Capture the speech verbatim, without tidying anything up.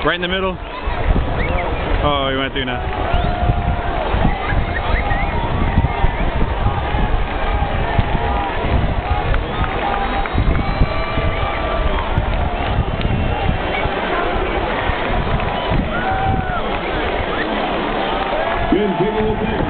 Right in the middle? Oh, he went through now. Good, people will take